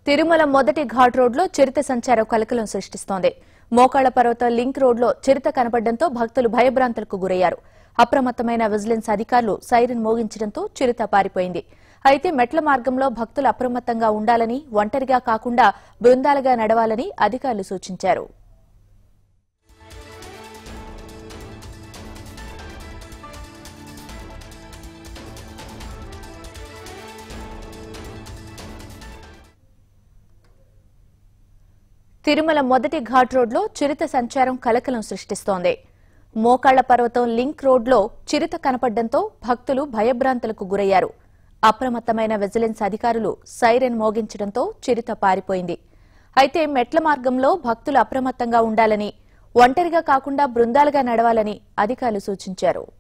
తిరుమల మొదటి ఘాట్ రోడ్లో చిరుత సంచారం కలకలం సృష్టిస్తోంది. మోకాళ్ల పర్వతం లింక్ రోడ్లో చిరుత కనపడడంతో భక్తులు భయభ్రాంతులకు గురయ్యారు. అప్రమత్తమైన విజిలెన్స్ అధికారులు సైరన్ మోగించడంతో చిరుత పారిపోయింది. అయితే మెట్ల మార్గంలో భక్తులు అప్రమత్తంగా ఉండాలని, ఒంటరిగా కాకుండా బృందాలుగా నడవాలని అధికారులు సూచించారు. తిరుమల మొదటి ఘాట్ రోడ్లో చిరుత సంచారం కలకలం సృష్టిస్తోంది. మోకాళ్ల పర్వతం లింక్ రోడ్లో చిరుత కనపడడంతో భక్తులు భయభ్రాంతులకు గురయ్యారు. అప్రమత్తమైన విజిలెన్స్ అధికారులు సైరన్ మోగించడంతో చిరుత పారిపోయింది. అయితే మెట్ల మార్గంలో భక్తులు అప్రమత్తంగా ఉండాలని, ఒంటరిగా కాకుండా బృందాలుగా నడవాలని అధికారులు సూచించారు.